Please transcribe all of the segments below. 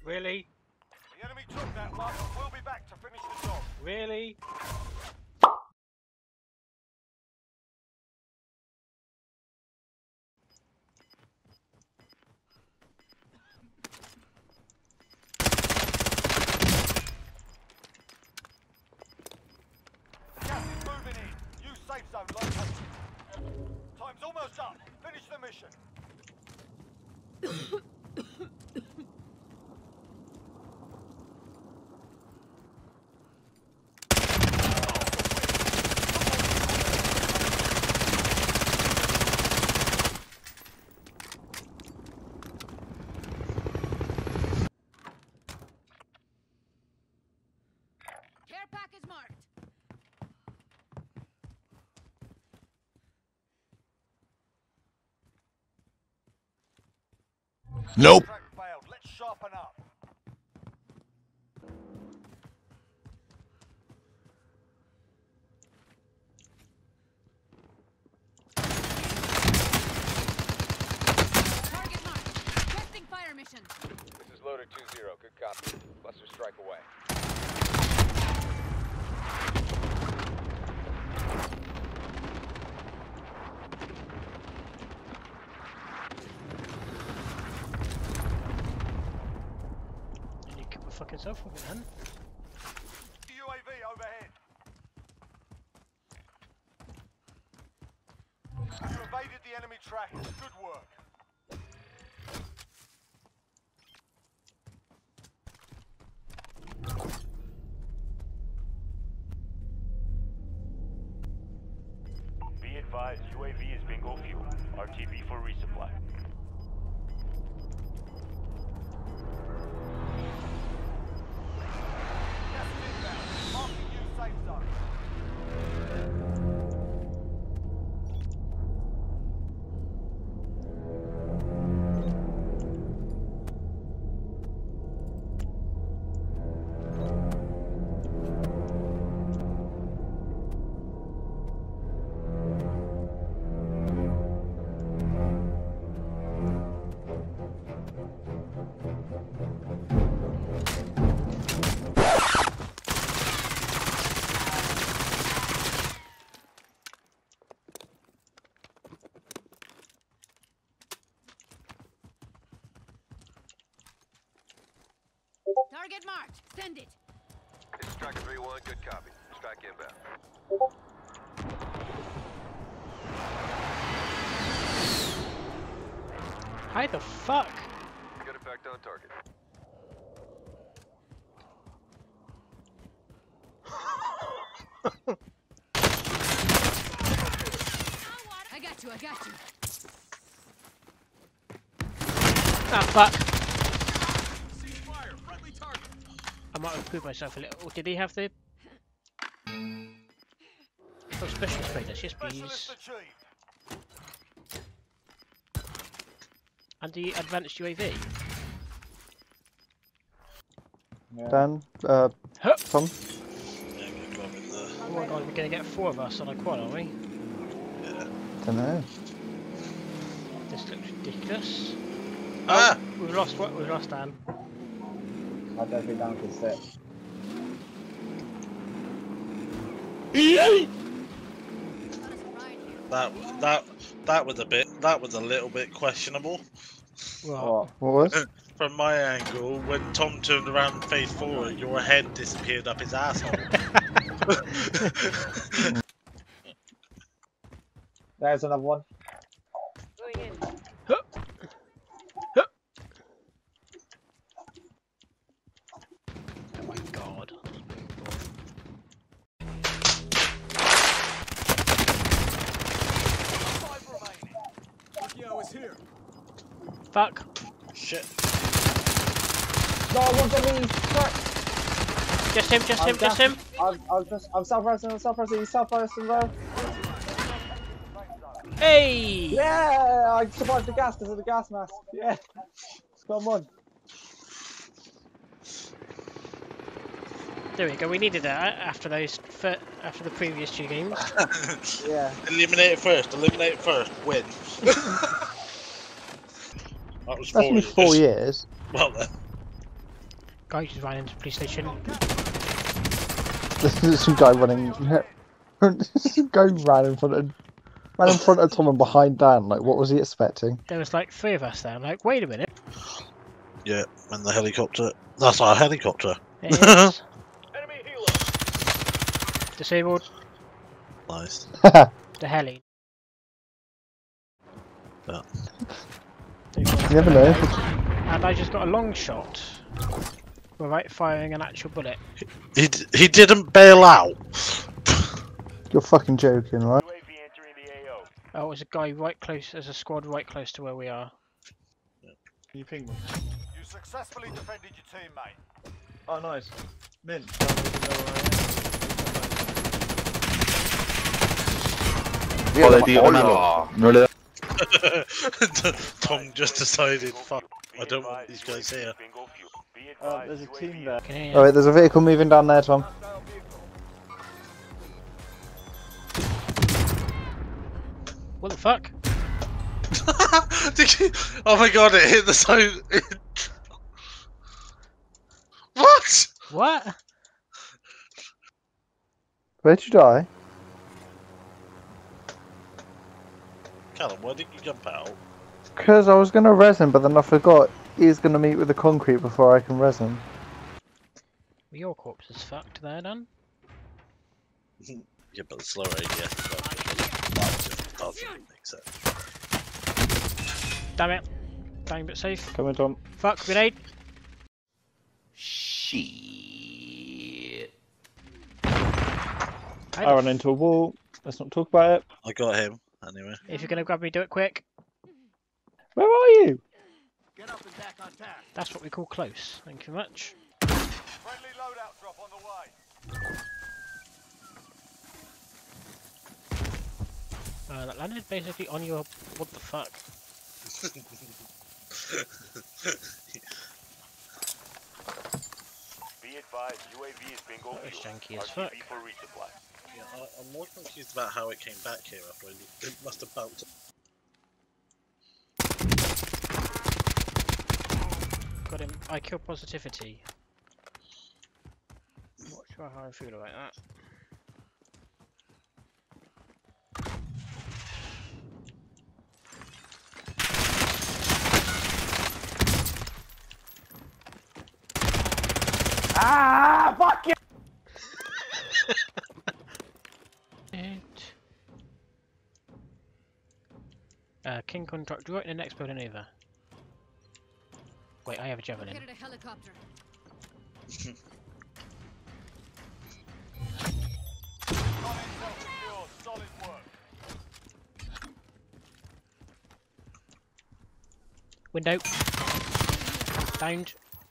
Really? The enemy took that one. We'll be back to finish the job. Really? Gas is moving in. Use safe zone location. Time's almost up. Finish the mission. Care package marked. Nope. Track failed. Let's sharpen up. Target marked. Testing fire mission. This is loader 2-0. Good copy. Cluster strike away. You kill the fucking self with it, man. UAV overhead. You evaded the enemy trackers. Good work. Be advised, UAV is bingo fuel. RTB for resupply. Gas is inbound. Marking you safe zone. Target marked. Send it. This is Striker 3-1. Good copy. Strike inbound. How the fuck? Good effect on target. I got you. I got you. Ah, fuck. I might have proved myself a little. Did he have the... Oh, specialist traders, yes Specialist please. achieved. And the advanced UAV? Dan, Huh. Tom. Yeah, good job in there. Oh my god, we're gonna get 4 of us on a quad, are we? Yeah. Dunno. This looks ridiculous. Ah! Oh, we've lost what? We've lost Dan. I don't think Dan can sit. That was a little bit questionable. Well, What was? From my angle, when Tom turned around and faced forward, your head disappeared up his asshole. There's another one. Going in. Huh. Huh. Oh my god. 5 remaining. Lucky I was here. Fuck. Shit. No, one's on me. Fuck. Just him, just him, just him. I'm self-resting, he's self-resting, bro. Hey! Yeah, I survived the gas because of the gas mask. Yeah. Come on. There we go. We needed that after after the previous 2 games. Yeah. Eliminate it first, win. That was 4 That's only years. 4 years. Well then. guy just ran into the police station. There's some guy running. Some guy ran in front of Tom and behind Dan. Like, what was he expecting? There was like 3 of us there. I'm like, wait a minute. Yeah, and the helicopter. That's our helicopter. It is. Enemy helo. Disabled. Nice. The heli. Yeah. You never know. And I just got a long shot without firing an actual bullet. He didn't bail out. You're fucking joking, right? UAV entering the AO. Oh, there's a guy right close. There's a squad right close to where we are. You ping me. You successfully defended your teammate. Oh, nice. Mint. Tom just decided, fuck, I don't want these guys here. Bingo fuel. Be Oh, advised, there's a UAV team there. Can you hear me? Alright, there's a vehicle moving down there, Tom. What the fuck? Did you? Oh my god, it hit the side. What? What? Where'd you die? Callum, why did you jump out? Because I was going to res him, but then I forgot he's going to meet with the concrete before I can res him. Well, your corpse is fucked there, then. Yeah, but the slower ADS doesn't make sense. Damn it. Dying but safe. Come on, Tom. Fuck, grenade. Shit. I ran into a wall. Let's not talk about it. I got him, anyway. If you're gonna grab me, do it quick. Where are you? Get up and back on task. That's what we call close. Thank you very much. Friendly loadout drop on the way. That landed basically on your... What the fuck? Be advised, UAV is bingo That was fuel. janky as RTV fuck. for resupply. Yeah, I'm more confused about how it came back here after it must have bounced. Got him. I kill positivity. Not sure how I feel about that. Ah, fuck you! King contract right in the next building over. Wait, I have a javelin. Get a helicopter. Got intel secure. Solid work. Window. Downed.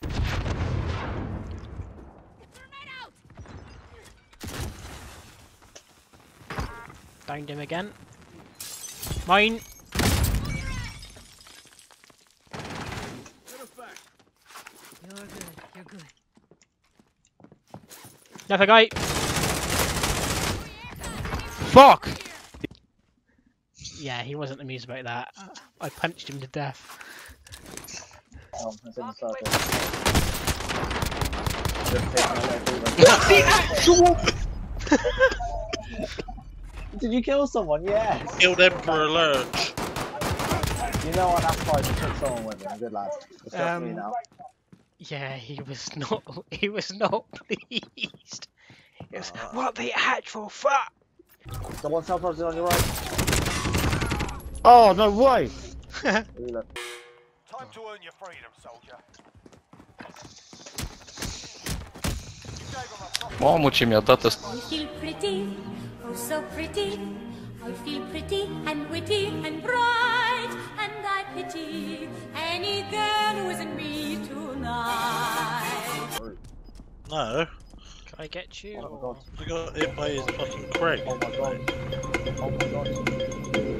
Downed him again. Mine. You're good. You're good. Another guy. Fuck! Yeah, he wasn't amused about that. I punched him to death. Oh, that's in the circle. Did you kill someone? Yes! Killed Emperor Lurch. You know what, that's fine, you took someone with him, good lad. It's just me now. Yeah, he was not pleased. It was, what the actual fuck? Someone self-rising on your right. Oh, no way! Time to earn your freedom, soldier. You gave him a proper Помочи ми, да, тест. I feel pretty, oh so pretty. I feel pretty and witty and bright, and I pity any girl who isn't me tonight. No, Can I get you? Oh my god. I got hit by his fucking crate. Oh my god. Oh my god.